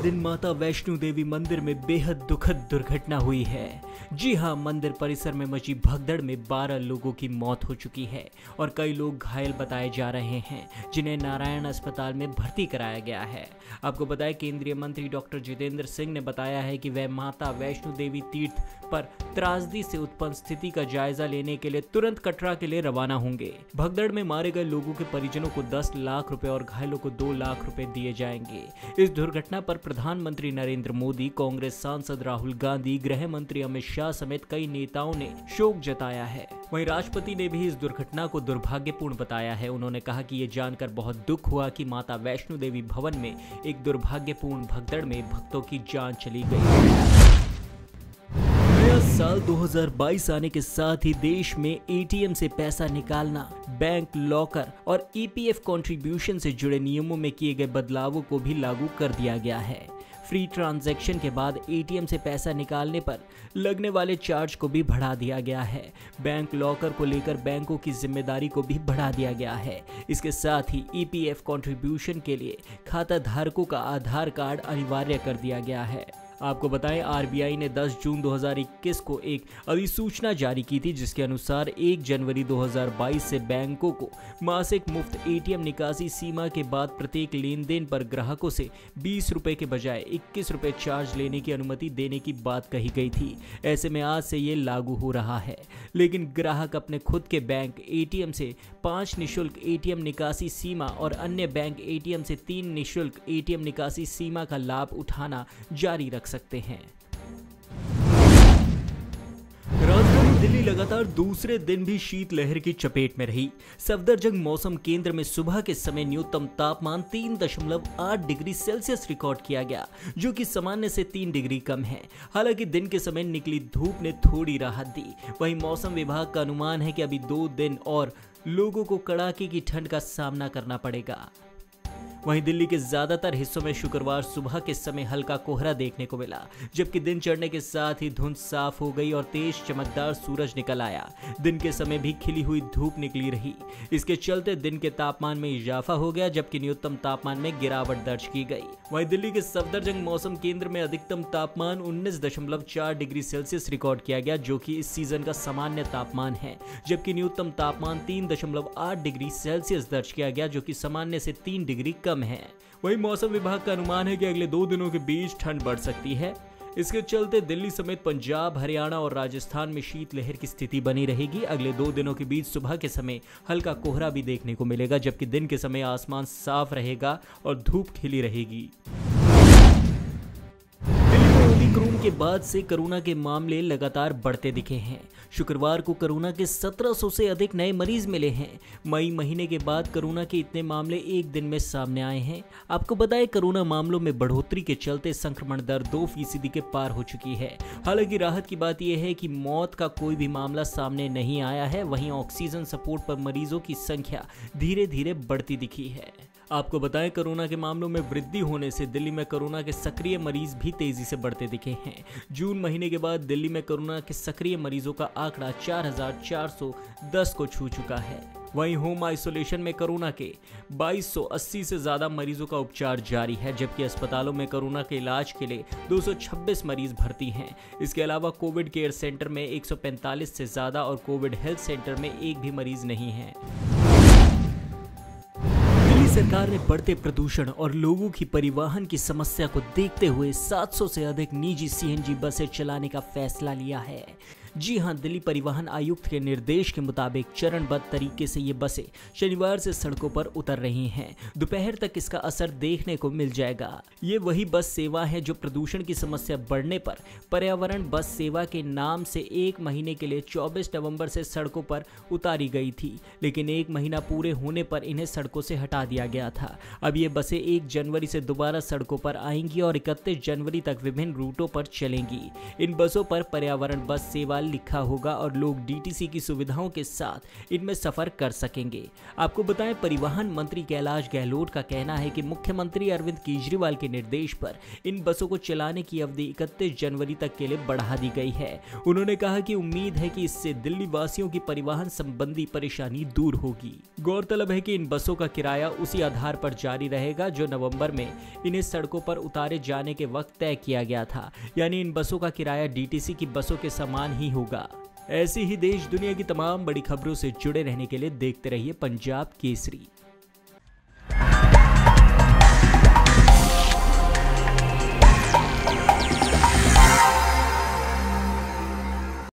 दिन माता वैष्णो देवी मंदिर में बेहद दुखद दुर्घटना हुई है। जी हां, मंदिर परिसर में मची भगदड़ में 12 लोगों की मौत हो चुकी है और कई लोग घायल बताए जा रहे हैं, जिन्हें नारायण अस्पताल में भर्ती कराया गया है। आपको बताएं, केंद्रीय मंत्री डॉक्टर जितेंद्र सिंह ने बताया है कि वह माता वैष्णो देवी तीर्थ पर त्रासदी से उत्पन्न स्थिति का जायजा लेने के लिए तुरंत कटरा के लिए रवाना होंगे। भगदड़ में मारे गए लोगों के परिजनों को 10 लाख रुपए और घायलों को 2 लाख रुपए दिए जाएंगे। इस दुर्घटना पर प्रधानमंत्री नरेंद्र मोदी, कांग्रेस सांसद राहुल गांधी, गृह मंत्री अमित शाह समेत कई नेताओं ने शोक जताया है। वहीं राष्ट्रपति ने भी इस दुर्घटना को दुर्भाग्यपूर्ण बताया है। उन्होंने कहा कि ये जानकर बहुत दुख हुआ कि माता वैष्णो देवी भवन में एक दुर्भाग्यपूर्ण भगदड़ में भक्तों की जान चली गई। नया साल 2022 आने के साथ ही देश में एटीएम से पैसा निकालना, बैंक लॉकर और ईपीएफ कंट्रीब्यूशन से जुड़े नियमों में किए गए बदलावों को भी लागू कर दिया गया है। फ्री ट्रांजैक्शन के बाद एटीएम से पैसा निकालने पर लगने वाले चार्ज को भी बढ़ा दिया गया है। बैंक लॉकर को लेकर बैंकों की जिम्मेदारी को भी बढ़ा दिया गया है। इसके साथ ही ईपीएफ कंट्रीब्यूशन के लिए खाता धारकों का आधार कार्ड अनिवार्य कर दिया गया है। आपको बताएं, आरबीआई ने 10 जून 2021 को एक अधिसूचना जारी की थी, जिसके अनुसार 1 जनवरी 2022 से बैंकों को मासिक मुफ्त एटीएम निकासी सीमा के बाद प्रत्येक लेन देन पर ग्राहकों से 20 रुपए के बजाय 21 रुपए चार्ज लेने की अनुमति देने की बात कही गई थी। ऐसे में आज से ये लागू हो रहा है, लेकिन ग्राहक अपने खुद के बैंक एटीएम से 5 निःशुल्क एटीएम निकासी सीमा और अन्य बैंक एटीएम से 3 निःशुल्क एटीएम निकासी सीमा का लाभ उठाना जारी रख सकते हैं। राजधानी दिल्ली लगातार दूसरे दिन भी शीतलहर की चपेट में रही। सफदरजंग मौसम केंद्र में सुबह के समय न्यूनतम तापमान 3.8 डिग्री सेल्सियस रिकॉर्ड किया गया, जो कि सामान्य से 3 डिग्री कम है। हालांकि दिन के समय निकली धूप ने थोड़ी राहत दी। वहीं मौसम विभाग का अनुमान है कि अभी 2 दिन और लोगों को कड़ाके की ठंड का सामना करना पड़ेगा। वहीं दिल्ली के ज्यादातर हिस्सों में शुक्रवार सुबह के समय हल्का कोहरा देखने को मिला, जबकि दिन चढ़ने के साथ ही धुंध साफ हो गई और तेज चमकदार सूरज निकल आया। दिन के समय भी खिली हुई धूप निकली रही। इसके चलते दिन के तापमान में इजाफा हो गया, जबकि न्यूनतम तापमान में गिरावट दर्ज की गई। वहीं दिल्ली के सफदरजंग मौसम केंद्र में अधिकतम तापमान 19.4 डिग्री सेल्सियस रिकॉर्ड किया गया, जो कि इस सीजन का सामान्य तापमान है, जबकि न्यूनतम तापमान 3.8 डिग्री सेल्सियस दर्ज किया गया, जो कि सामान्य से 3 डिग्री कम है। वहीं मौसम विभाग का अनुमान है कि अगले 2 दिनों के बीच ठंड बढ़ सकती है। इसके चलते दिल्ली समेत पंजाब, हरियाणा और राजस्थान में शीतलहर की स्थिति बनी रहेगी। अगले 2 दिनों के बीच सुबह के समय हल्का कोहरा भी देखने को मिलेगा, जबकि दिन के समय आसमान साफ रहेगा और धूप खिली रहेगी। ओमिक्रॉन के बाद से कोरोना के मामले लगातार बढ़ते दिखे हैं। शुक्रवार को कोरोना के 1700 से अधिक नए मरीज मिले हैं। मई महीने के बाद कोरोना के इतने मामले एक दिन में सामने आए हैं। आपको बताएं, कोरोना मामलों में बढ़ोतरी के चलते संक्रमण दर 2% के पार हो चुकी है। हालांकि राहत की बात यह है कि मौत का कोई भी मामला सामने नहीं आया है। वहीं ऑक्सीजन सपोर्ट पर मरीजों की संख्या धीरे धीरे बढ़ती दिखी है। आपको बताएं, कोरोना के मामलों में वृद्धि होने से दिल्ली में कोरोना के सक्रिय मरीज भी तेजी से बढ़ते दिखे हैं। जून महीने के बाद दिल्ली में कोरोना के सक्रिय मरीजों का आंकड़ा 4,410 को छू चुका है। वहीं होम आइसोलेशन में कोरोना के 2280 से ज्यादा मरीजों का उपचार जारी है, जबकि अस्पतालों में कोरोना के इलाज के लिए 226 मरीज भर्ती हैं। इसके अलावा कोविड केयर सेंटर में 145 से ज्यादा और कोविड हेल्थ सेंटर में एक भी मरीज नहीं है। सरकार ने बढ़ते प्रदूषण और लोगों की परिवहन की समस्या को देखते हुए 700 से अधिक निजी सीएनजी बसें चलाने का फैसला लिया है। जी हां, दिल्ली परिवहन आयुक्त के निर्देश के मुताबिक चरणबद्ध तरीके से ये बसें शनिवार से सड़कों पर उतर रही हैं। दोपहर तक इसका असर देखने को मिल जाएगा। ये वही बस सेवा है जो प्रदूषण की समस्या बढ़ने पर पर्यावरण बस सेवा के नाम से 1 महीने के लिए 24 नवंबर से सड़कों पर उतारी गई थी, लेकिन 1 महीना पूरे होने पर इन्हें सड़कों से हटा दिया गया था। अब ये बसें 1 जनवरी से दोबारा सड़कों पर आएंगी और 31 जनवरी तक विभिन्न रूटों पर चलेंगी। इन बसों पर पर्यावरण बस सेवा साल लिखा होगा और लोग डीटीसी की सुविधाओं के साथ इनमें सफर कर सकेंगे। आपको बताएं, परिवहन मंत्री कैलाश गहलोत का कहना है कि मुख्यमंत्री अरविंद केजरीवाल के निर्देश पर इन बसों को चलाने की अवधि 31 जनवरी तक के लिए बढ़ा दी गई है। उन्होंने कहा कि उम्मीद है कि इससे दिल्ली वासियों की परिवहन संबंधी परेशानी दूर होगी। गौरतलब है कि इन बसों का किराया उसी आधार पर जारी रहेगा जो नवंबर में इन्हें सड़कों पर उतारे जाने के वक्त तय किया गया था, यानी इन बसों का किराया डीटीसी की बसों के समान ही होगा। ऐसी ही देश दुनिया की तमाम बड़ी खबरों से जुड़े रहने के लिए देखते रहिए पंजाब केसरी।